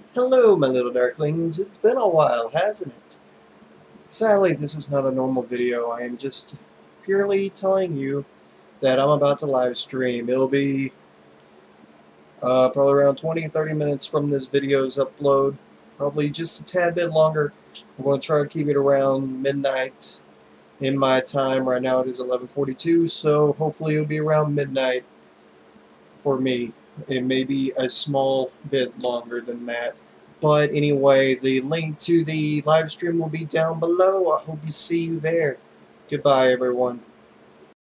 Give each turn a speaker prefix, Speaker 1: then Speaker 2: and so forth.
Speaker 1: Hello, my little darklings. It's been a while, hasn't it? Sadly, this is not a normal video. I am just purely telling you that I'm about to live stream. It'll be probably around 20-30 minutes from this video's upload. Probably just a tad bit longer. I'm going to try to keep it around midnight in my time. Right now it is 11:42, so hopefully it'll be around midnight for me. It may be a small bit longer than that. But anyway, the link to the live stream will be down below. I hope to see you there. Goodbye, everyone.